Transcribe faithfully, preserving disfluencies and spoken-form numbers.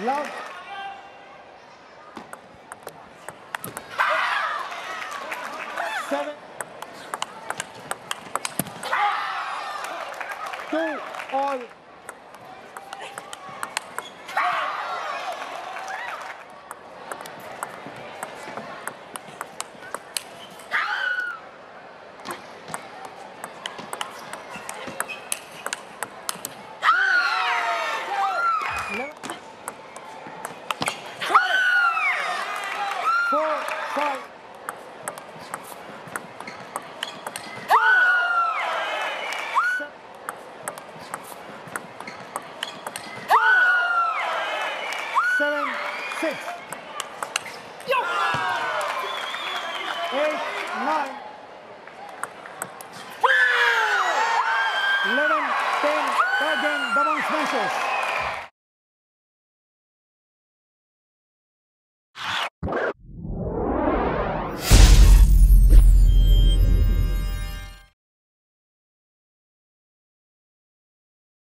Love. Seven. Two all. Four, five. Seven, six. Eight, nine. Eleven, ten. Third game, double smashes.